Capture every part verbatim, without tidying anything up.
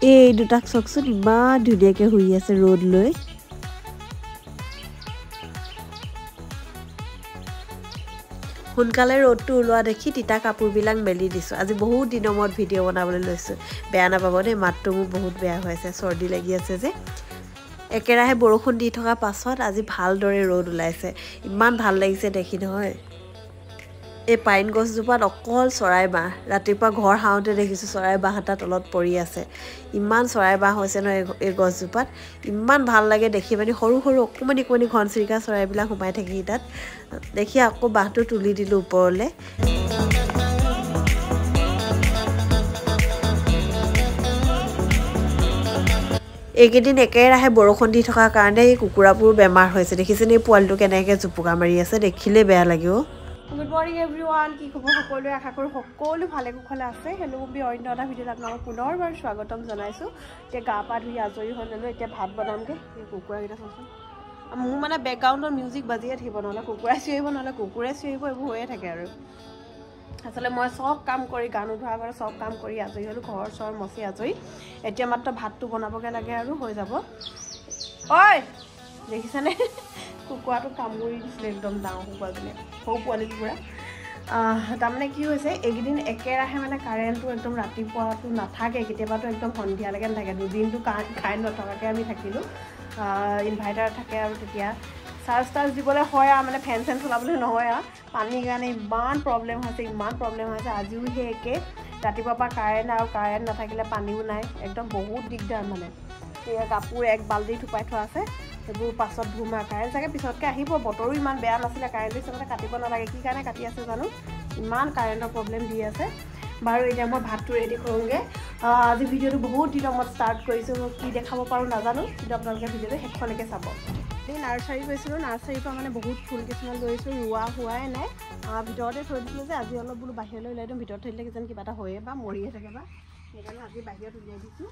এই দুটাক চকচোন ইমান ধুনীয়াকৈ শুই আছে ৰ'দ লৈ সোনকালে ৰ'দটো ওলোৱা দেখি তিতা কাপোৰবিলাক মেলি দিছোঁ আজি বহুত দিনৰ মূৰত ভিডিঅ' বনাবলৈ লৈছোঁ বেয়া নাপাব দেই মাতটো মোৰ বহুত বেয়া হৈ আছে চৰ্দি লাগি আছে যে একেৰাহে বৰষুণ দি থকা পাছত আজি ভালদৰে ৰ'দ ওলাইছে ইমান ভাল লাগিছে দেখি নহয় এই পাইন গছজোপাত অকল চৰাই বাহ ৰাতিপুৱা ঘৰ হাওঁতে দেখিছোঁ চৰাই বাহ এটা তলত পৰি আছে ইমান চৰাই বাহ হৈছে ন এই গছজোপাত ইমান ভাল লাগে দেখি মানে সৰু সৰু অকণমানি অকণমানি ঘনচিৰিকা চৰাইবিলাক সোমাই থাকি তাত দেখি আকৌ বাহটো তুলি দিলোঁ ওপৰলৈ এইকেইদিন একেৰাহে বৰষুণ দি থকাৰ কাৰণে এই কুকুৰাবোৰ বেমাৰ হৈছে দেখিছেনে এই পোৱালিটো কেনেকৈ জুপুকা মাৰি আছে দেখিলে বেয়া লাগে গুড মৰ্নিং এভৰিৱান কি খবৰ সকলোৱে আশা কৰোঁ সকলো ভালে কুশলে আছে হেল্ল' বি অন্য এটা ভিডিঅ'ত আপোনালোকক পুনৰবাৰ স্বাগতম জনাইছোঁ এতিয়া গা পা ধুই আজৰি হৈ ল'লোঁ এতিয়া ভাত বনামগৈ এই কুকুৰাকেইটা চাওঁচোন মোৰ মানে বেকগ্ৰাউণ্ডৰ মিউজিক বাজিয়ে থাকিব নহ'লে কুকুৰাই চিঞৰিব নহ'লে কুকুৰে চিঞৰিব এইবোৰ হৈয়ে থাকে আৰু আচলতে মই চব কাম কৰি গা নোধোৱাৰ আগতে চব কাম কৰি আজৰি হ'লোঁ ঘৰ চৰ মচি আজৰি এতিয়া মাত্ৰ ভাতটো বনাবগৈ লাগে আৰু হৈ যাব ঐ দেখিছানে কুকুৰাটো কামুৰি দিছিলে একদম ডাঙৰ কুকুৰাজনীয়ে সৰু পোৱালি কুকুৰা তাৰমানে কি হৈছে এইকেইদিন একেৰাহে মানে কাৰেণ্টটো একদম ৰাতিপুৱাটো নাথাকে কেতিয়াবাতো একদম সন্ধিয়ালৈকে নাথাকে দুদিনটো কাৰেণ্ট নথকাকৈ আমি থাকিলোঁ ইনভাৰ্টাৰ থাকে আৰু তেতিয়া চাৰ্জ টাৰ্জ দিবলৈ হয় আৰু মানে ফেন চেন চলাবলৈ নহয় আৰু পানীৰ কাৰণে ইমান প্ৰব্লেম হৈছে ইমান প্ৰব্লেম হৈছে আজিও সেই একে ৰাতিপুৱাৰ পৰা কাৰেণ্ট আৰু কাৰেণ্ট নাথাকিলে পানীও নাই একদম বহুত দিগদাৰ মানে এই কাপোৰ এক বাল্টি থুপাই থোৱা আছে সেইবোৰ পাছত ধুম আৰু কাৰেণ্ট চাগে পিছতকৈ আহিব বতৰো ইমান বেয়া নাছিলে কাৰেণ্টটো হিচাপতে কাটিব নালাগে কি কাৰণে কাটি আছে জানো ইমান কাৰেণ্টৰ প্ৰব্লেম দি আছে বাৰু এতিয়া মই ভাতটো ৰেডি কৰোঁগৈ আজি ভিডিঅ'টো বহুত দিনৰ মূৰত ষ্টাৰ্ট কৰিছোঁ কি দেখাব পাৰোঁ নাজানো কিন্তু আপোনালোকে ভিডিঅ'টো শেষলৈকে চাব এই নাৰ্চাৰী গৈছিলোঁ নাৰ্চাৰীৰ পৰা মানে বহুত ফুল কিছুমান লৈ আহিছোঁ ৰোৱা হোৱাই নাই ভিতৰতে থৈ দিছিলোঁ যে আজি অলপ বোলো বাহিৰলৈ ওলাই দিওঁ ভিতৰত থৈ দিলে কিজানি কিবা এটা হয়ে বা মৰিয়ে থাকে বা সেইকাৰণে আজি বাহিৰত উলিয়াই দিছোঁ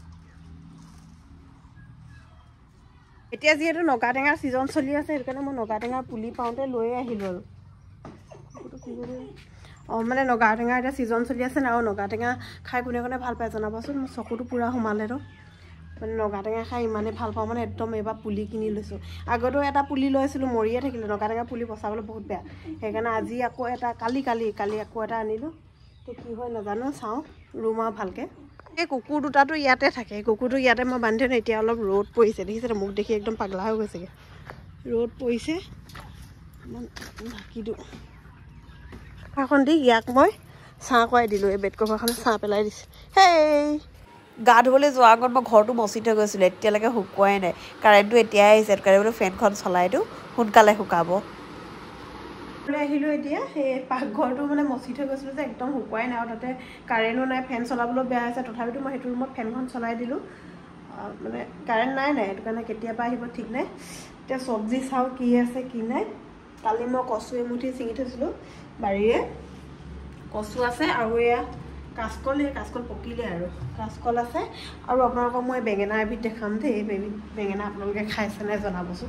এতিয়া যিহেতু নগা টেঙাৰ ছিজন চলি আছে সেইটো কাৰণে মই নগা টেঙাৰ পুলি পাওঁতে লৈয়ে আহিলোঁ আৰু অঁ মানে নগা টেঙাৰ এতিয়া ছিজন চলি আছে ন আৰু নগা টেঙা খাই কোনে কোনে ভাল পায় জনাবচোন মোৰ চকুটো পূৰা সোমালে তো মানে নগা টেঙা খাই ইমানেই ভাল পাওঁ মানে একদম এইবাৰ পুলি কিনি লৈছোঁ আগতেও এটা পুলি লৈছিলোঁ মৰিয়ে থাকিলোঁ নগা টেঙা পুলি বচাবলৈ বহুত বেয়া সেইকাৰণে আজি আকৌ এটা কালি কালি কালি আকৌ এটা আনিলোঁ তো কি হয় নাজানো চাওঁ ৰুম আৰু ভালকৈ এই কুকুৰ দুটাটো ইয়াতে থাকে কুকুৰটো ইয়াতে মই বান্ধি থওঁ এতিয়া অলপ ৰ'দ পৰিছে দেখিছে মোক দেখি একদম পাগলা হৈ গৈছেগৈ ৰ'দ পৰিছে ঢাকি দিওঁ এখন দি ইয়াক মই ছাঁ কৰাই দিলোঁ এই বেড কভাৰখনে ছাঁ পেলাই দিছোঁ হেই গা ধুবলৈ যোৱাৰ আগত মই ঘৰটো মচি থৈ গৈছিলোঁ এতিয়ালৈকে শুকুৱাই নাই কাৰেণ্টটো এতিয়াই আহিছে সেইটো কাৰণে বোলো ফেনখন চলাই দিওঁ সোনকালে শুকাব আহিলোঁ এতিয়া সেই পাকঘৰটো মানে মচি থৈ গৈছিলোঁ যে একদম শুকুৱাই নাই আৰু তাতে কাৰেণ্টো নাই ফেন চলাবলৈও বেয়া হৈছে তথাপিতো মই সেইটো ৰুমত ফেনখন চলাই দিলোঁ মানে কাৰেণ্ট নাই নাই সেইটো কাৰণে কেতিয়াবা আহিব ঠিক নাই এতিয়া চব্জি চাওঁ কি আছে কি নাই কালি মই কচু এমুঠি ছিঙি থৈছিলোঁ বাৰীৰে কচু আছে আৰু এয়া কাচকল এই কাচকল পকিলে আৰু কাচকল আছে আৰু আপোনালোকক মই বেঙেনা এবিধ দেখাম দেই এই বেঙেনা আপোনালোকে খাইছে নাই জনাবচোন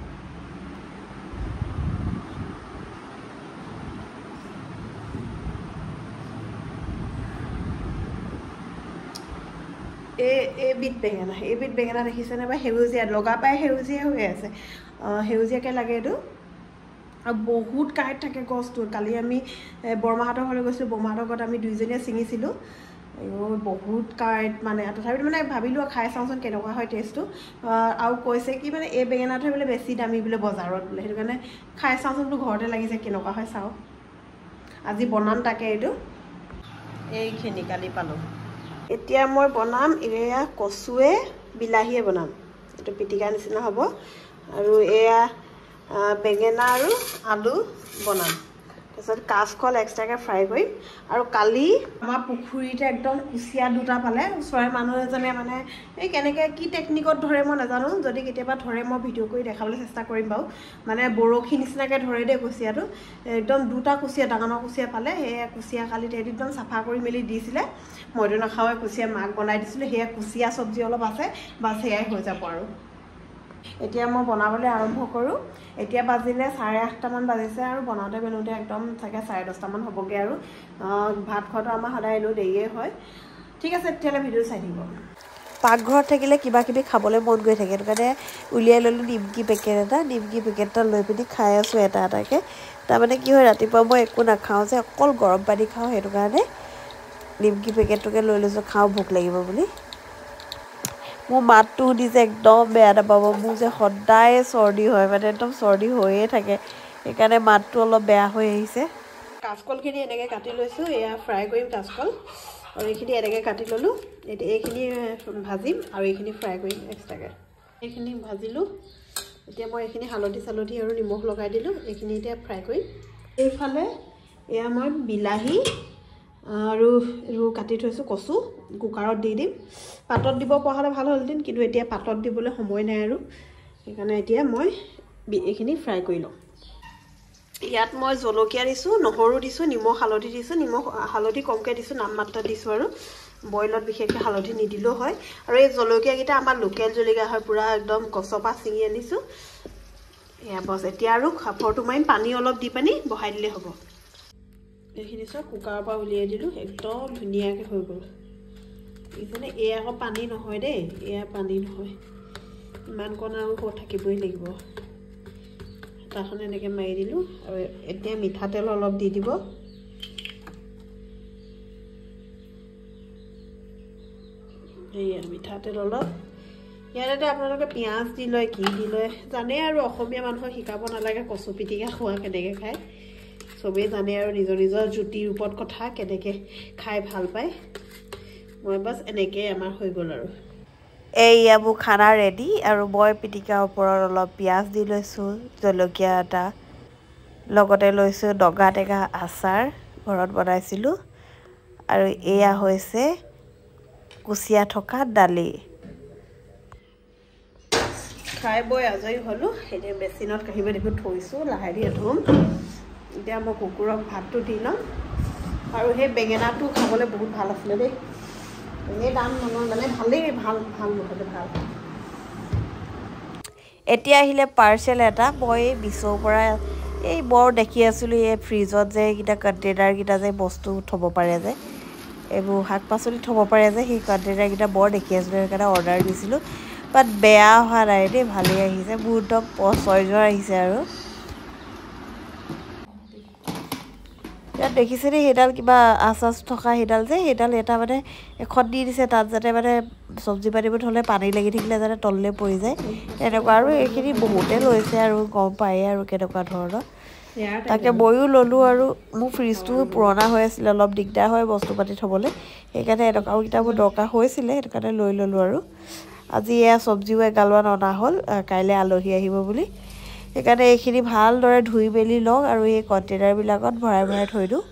এই এইবিধ বেঙেনা এইবিধ বেঙেনা দেখিছেনে বা সেউজীয়া লগা পাই সেউজীয়া হৈ আছে সেউজীয়াকৈ লাগে এইটো আৰু বহুত কাঁইট থাকে গছটোত কালি আমি বৰমাহঁতৰ ঘৰলৈ গৈছিলোঁ বৰমাহঁতৰ ঘৰত আমি দুইজনীয়ে ছিঙিছিলোঁ বহুত কাঁইট মানে তথাপিতো মানে ভাবিলোঁ খাই চাওঁচোন কেনেকুৱা হয় টেষ্টটো আৰু কৈছে কি মানে এই বেঙেনাটোৱে বোলে বেছি দামী বোলে বজাৰত বোলে সেইটো কাৰণে খাই চাওঁচোন বোলো ঘৰতে লাগিছে কেনেকুৱা হয় চাওঁ আজি বনাম তাকে এইটো এইখিনি কালি পালোঁ এতিয়া মই বনাম এয়া কচুৱে বিলাহীয়ে বনাম এইটো পিটিকা নিচিনা হ'ব আৰু এয়া বেঙেনা আৰু আলু বনাম তাৰপিছত কাচকল এক্সট্ৰাকৈ ফ্ৰাই কৰিম আৰু কালি আমাৰ পুখুৰীতে একদম কুচিয়া দুটা পালে ওচৰৰে মানুহ এজনে মানে এই কেনেকৈ কি টেকনিকত ধৰে মই নাজানো যদি কেতিয়াবা ধৰে মই ভিডিঅ' কৰি দেখাবলৈ চেষ্টা কৰিম বাৰু মানে বৰশী নিচিনাকৈ ধৰে দেই কুচিয়াটো একদম দুটা কুচিয়া ডাঙৰ ডাঙৰ কুচিয়া পালে সেয়া কুচিয়া কালি তেহেঁতি একদম চাফা কৰি মেলি দিছিলে মইতো নাখাওঁৱে কুচিয়া মাক বনাই দিছিলোঁ সেয়া কুচিয়া চব্জি অলপ আছে বাছ সেয়াই হৈ যাব আৰু এতিয়া মই বনাবলৈ আৰম্ভ কৰোঁ এতিয়া বাজিলে চাৰে আঠটামান বাজিছে আৰু বনাওঁতে মেলোঁতে একদম চাগে চাৰে দহটামান হ'বগৈ আৰু ভাত খোৱাটো আমাৰ সদায় এনেও দেৰিয়ে হয় ঠিক আছে তেতিয়াহ'লে ভিডিঅ' চাই থাকিব পাকঘৰত থাকিলে কিবা কিবি খাবলৈ মন গৈ থাকে সেইটো কাৰণে উলিয়াই ল'লোঁ নিমকি পেকেট এটা নিমকি পেকেট এটা লৈ পিনি খাই আছোঁ এটা এটাকৈ তাৰমানে কি হয় ৰাতিপুৱা মই একো নাখাওঁ যে অকল গৰম পানী খাওঁ সেইটো কাৰণে নিমকি পেকেটটোকে লৈ লৈছোঁ খাওঁ ভোক লাগিব বুলি মোৰ মাতটো শুনিছে একদম বেয়া নাপাব মোৰ যে সদায় চৰ্দি হয় মানে একদম চৰ্দি হৈয়ে থাকে সেইকাৰণে মাতটো অলপ বেয়া হৈ আহিছে কাচকলখিনি এনেকৈ কাটি লৈছোঁ এয়া ফ্ৰাই কৰিম কাচকল আৰু এইখিনি এনেকৈ কাটি ল'লোঁ এতিয়া এইখিনি ভাজিম আৰু এইখিনি ফ্ৰাই কৰিম এক্সট্ৰাকৈ এইখিনি ভাজিলোঁ এতিয়া মই এইখিনি হালধি চালধি আৰু নিমখ লগাই দিলোঁ এইখিনি এতিয়া ফ্ৰাই কৰিম এইফালে এয়া মই বিলাহী আৰু এইবোৰ কাটি থৈছোঁ কচু কুকাৰত দি দিম পাতত দিব পৰা হ'লে ভাল হ'লহেঁতেন কিন্তু এতিয়া পাতত দিবলৈ সময় নাই আৰু সেইকাৰণে এতিয়া মই এইখিনি ফ্ৰাই কৰি লওঁ ইয়াত মই জলকীয়া দিছোঁ নহৰু দিছোঁ নিমখ হালধি দিছোঁ নিমখ হালধি কমকৈ দিছোঁ নামমাত্ৰ দিছোঁ আৰু বইলত বিশেষকৈ হালধি নিদিলেও হয় আৰু এই জলকীয়াকেইটা আমাৰ লোকেল জলকীয়া হয় পূৰা একদম গছৰ পৰা ছিঙি আনিছোঁ এয়া বছ এতিয়া আৰু খাপৰটো মাৰিম পানী অলপ দি পানি বহাই দিলেই হ'ব এইখিনি চব কুকাৰৰ পৰা উলিয়াই দিলোঁ একদম ধুনীয়াকৈ হৈ গ'ল এইফালে এয়া আকৌ পানী নহয় দেই এয়া পানী নহয় ইমানকণ আৰু থাকিবই লাগিব তাখন এনেকৈ মাৰি দিলোঁ আৰু এতিয়া মিঠাতেল অলপ দি দিব এয়া মিঠাতেল অলপ ইয়াতে আপোনালোকে পিঁয়াজ দি লয় কি দি লয় জানে আৰু অসমীয়া মানুহক শিকাব নালাগে কচু পিটিকা খোৱা কেনেকৈ খায় চবেই জানে আৰু নিজৰ নিজৰ জুতিৰ ওপৰত কথা কেনেকৈ খাই ভাল পায় মই বাছ এনেকৈ আমাৰ হৈ গ'ল আৰু এইয়া মোৰ খানা ৰেডি আৰু মই পিটিকাৰ ওপৰত অলপ পিঁয়াজ দি লৈছোঁ জলকীয়া এটা লগতে লৈছোঁ দগা টেঙা আচাৰ ঘৰত বনাইছিলোঁ আৰু এয়া হৈছে কুচিয়া থকা দালি খাই বৈ আজৰি হ'লোঁ এতিয়া বেচিনত কাঢ়িব দিব থৈছোঁ লাহে ধীৰে ধুম এতিয়া মই কুকুৰক ভাতটো দি লওঁ আৰু সেই বেঙেনাটো খাবলৈ বহুত ভাল আছিলে দেই এই দাম নহয় মানে ভালেই ভাল ভাল মুঠতে ভাল এতিয়া আহিলে পাৰ্চেল এটা মই এই মিছোৰ পৰা এই বৰ দেখি আছিলোঁ এই ফ্ৰিজত যে এইকেইটা কণ্টেইনাৰকেইটা যে বস্তু থ'ব পাৰে যে এইবোৰ শাক পাচলি থ'ব পাৰে যে সেই কণ্টেইনাৰকেইটা বৰ দেখি আছিলোঁ সেইকাৰণে অৰ্ডাৰ দিছিলোঁ বাট বেয়া হোৱা নাই দেই ভালেই আহিছে মোৰ একদম পচয়জৰ আহিছে আৰু ইয়াত দেখিছেনে সেইডাল কিবা আচ আচ থকা সেইডাল যে সেইডাল এটা মানে এখন দি দিছে তাত যাতে মানে চব্জি পাতিবোৰ থ'লে পানী লাগি থাকিলে যাতে তললৈ পৰি যায় তেনেকুৱা আৰু এইখিনি বহুতে লৈছে আৰু গম পায়ে আৰু কেনেকুৱা ধৰণৰ তাকে ময়ো ল'লোঁ আৰু মোৰ ফ্ৰিজটো পুৰণা হৈ আছিলে অলপ দিগদাৰ হয় বস্তু পাতি থ'বলৈ সেইকাৰণে এনেকুৱা কিতাপবোৰ দৰকাৰ হৈছিলে সেইটো কাৰণে লৈ ল'লোঁ আৰু আজি এয়া চব্জিও এগালমান অনা হ'ল কাইলৈ আলহী আহিব বুলি সেইকাৰণে এইখিনি ভালদৰে ধুই মেলি লওঁ আৰু এই কণ্টেইনাৰবিলাকত ভৰাই ভৰাই থৈ দিওঁ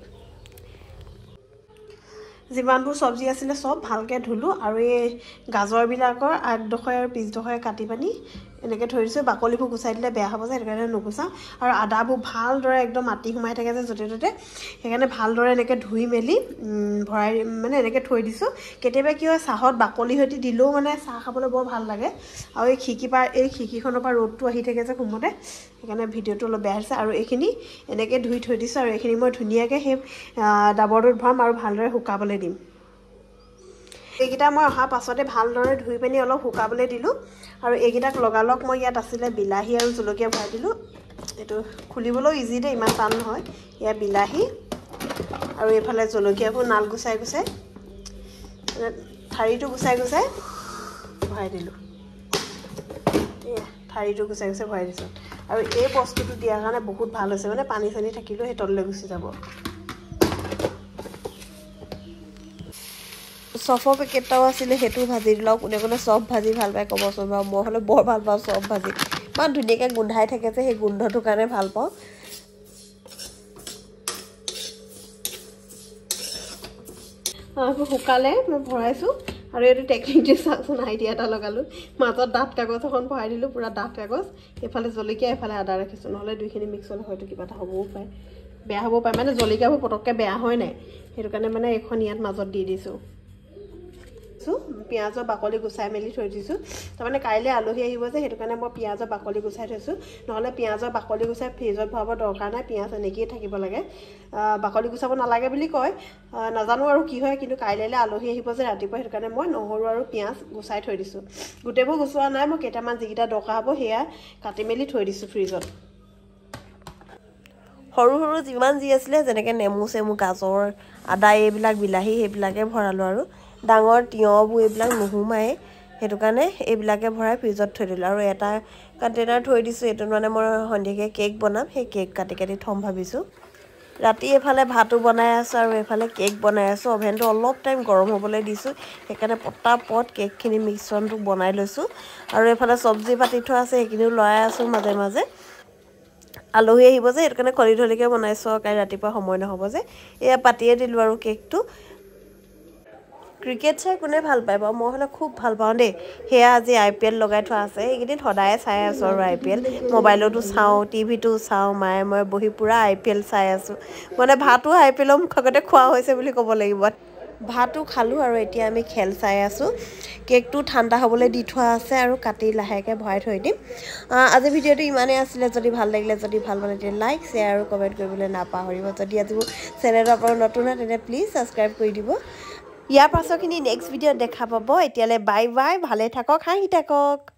যিমানবোৰ চব্জি আছিলে চব ভালকৈ ধুলোঁ আৰু এই গাজৰবিলাকৰ আগডোখৰে আৰু পিছডোখৰে কাটি পানি এনেকৈ থৈ দিছোঁ বাকলিবোৰ গুচাই দিলে বেয়া হ'ব যে সেইটো কাৰণে নুগুচাওঁ আৰু আদাবোৰ ভালদৰে একদম মাটি সোমাই থাকে যে য'তে ত'তে সেইকাৰণে ভালদৰে এনেকৈ ধুই মেলি ভৰাই মানে এনেকৈ থৈ দিছোঁ কেতিয়াবা কি হয় চাহত বাকলি সৈতে দিলেও মানে চাহ খাবলৈ বৰ ভাল লাগে আৰু এই খিৰিকীৰ পৰা এই খিৰিকীখনৰ পৰা ৰ'দটো আহি থাকে যে সোমতে সেইকাৰণে ভিডিঅ'টো অলপ বেয়া হৈছে আৰু এইখিনি এনেকৈ ধুই থৈ দিছোঁ আৰু এইখিনি মই ধুনীয়াকৈ সেই ডাবৰটোত ভৰাম আৰু ভালদৰে শুকাবলৈ দিম এইকেইটা মই অহাৰ পাছতে ভালদৰে ধুই পিনি অলপ শুকাবলৈ দিলোঁ আৰু এইকেইটাক লগালগ মই ইয়াত আছিলে বিলাহী আৰু জলকীয়া ভৰাই দিলোঁ এইটো খুলিবলৈও ইজি দেই ইমান টান নহয় ইয়াত বিলাহী আৰু এইফালে জলকীয়াবোৰ নাল গুচাই গুচাই ঠাৰিটো গুচাই গুচাই ভৰাই দিলোঁ এয়া ঠাৰিটো গুচাই গুচাই ভৰাই দিছোঁ আৰু এই বস্তুটো দিয়াৰ কাৰণে বহুত ভাল হৈছে মানে পানী চানী থাকিলেও সেই তললৈ গুচি যাব চফৰ পেকেটটাও আছিলে সেইটো ভাজি দিলোঁ কোনে কোনে চব ভাজি ভাল পায় ক'বচোন বাৰু মই হ'লে বৰ ভাল পাওঁ চব ভাজি ইমান ধুনীয়াকৈ গোন্ধাই থাকে যে সেই গোন্ধটোৰ কাৰণে ভাল পাওঁ শুকালে মই ভৰাইছোঁ আৰু এইটো টেকনিকটো চাওকচোন আইডিয়া এটা লগালোঁ মাজত ডাঠ কাগজ এখন ভৰাই দিলোঁ পূৰা ডাঠ কাগজ এইফালে জলকীয়া এইফালে আদা ৰাখিছোঁ নহ'লে দুইখিনি মিক্স হ'লে হয়তো কিবা এটা হ'বও পাৰে বেয়া হ'ব পাৰে মানে জলকীয়াবোৰ পটককৈ বেয়া হয় নাই সেইটো কাৰণে মানে এইখন ইয়াত মাজত দি দিছোঁ পিঁয়াজৰ বাকলি গুচাই মেলি থৈ দিছোঁ তাৰমানে কাইলৈ আলহী আহিব যে সেইটো কাৰণে মই পিঁয়াজৰ বাকলি গুচাই থৈছোঁ নহ'লে পিঁয়াজৰ বাকলি গুচাই ফ্ৰিজত ভৰাব দৰকাৰ নাই পিঁয়াজ এনেকৈয়ে থাকিব লাগে বাকলি গুচাব নালাগে বুলি কয় নাজানো আৰু কি হয় কিন্তু কাইলৈ আলহী আহিব যে ৰাতিপুৱা সেইটো কাৰণে মই নহৰু আৰু পিঁয়াজ গুচাই থৈ দিছোঁ গোটেইবোৰ গুচোৱা নাই মই কেইটামান যিকেইটা দৰকাৰ হ'ব সেয়া কাটি মেলি থৈ দিছোঁ ফ্ৰিজত সৰু সৰু যিমান যি আছিলে যেনেকৈ নেমু চেমু গাজৰ আদা এইবিলাক বিলাহী সেইবিলাকে ভৰালোঁ আৰু ডাঙৰ তিয়ঁহবোৰ এইবিলাক নোসোমায়ে সেইটো কাৰণে এইবিলাকে ভৰাই ফ্ৰিজত থৈ দিলোঁ আৰু এটা কণ্টেইনাৰ থৈ দিছোঁ এইটো মানে মই সন্ধিয়াকৈ কেক বনাম সেই কেক কাটি কাটি থ'ম ভাবিছোঁ ৰাতি এফালে ভাতো বনাই আছোঁ আৰু এফালে কেক বনাই আছোঁ অভেনটো অলপ টাইম গৰম হ'বলৈ দিছোঁ সেইকাৰণে পটাপট কেকখিনি মিশ্ৰণটো বনাই লৈছোঁ আৰু এফালে চব্জি পাতি থোৱা আছে সেইখিনিও লৰাই আছোঁ মাজে মাজে আলহী আহিব যে সেইটো কাৰণে খলি ধলিকৈ বনাইছোঁ আৰু কাইলৈ ৰাতিপুৱা সময় নহ'ব যে এয়া পাতিয়ে দিলোঁ আৰু কেকটো ক্ৰিকেট চাই কোনে ভাল পায় বাৰু মই হ'লে খুব ভাল পাওঁ দেই সেয়া আজি আই পি এল লগাই থোৱা আছে এইকেইদিন সদায়ে চাই আছোঁ আৰু আই পি এল মোবাইলতো চাওঁ টিভিটো চাওঁ মায়ে মই বহি পূৰা আই পি এল চাই আছোঁ মানে ভাতো আই পি এলৰ মুখতে খোৱা হৈছে বুলি ক'ব লাগিব ভাতো খালোঁ আৰু এতিয়া আমি খেল চাই আছোঁ কেকটো ঠাণ্ডা হ'বলৈ দি থোৱা আছে আৰু কাটি লাহেকৈ ভৰাই থৈ দিম আজি ভিডিঅ'টো ইমানেই আছিলে যদি ভাল লাগিলে যদি ভাল পালে তেতিয়া লাইক শ্বেয়াৰ আৰু কমেণ্ট কৰিবলৈ নাপাহৰিব যদি আজি মোৰ চেনেলটো আপোনালোক নতুন হয় তেন্তে প্লিজ ছাবস্ক্ৰাইব কৰি দিব ইয়াৰ পাছৰখিনি নেক্সট ভিডিঅ'ত দেখা পাব এতিয়ালৈ বাই বাই ভালে থাকক হাঁহি থাকক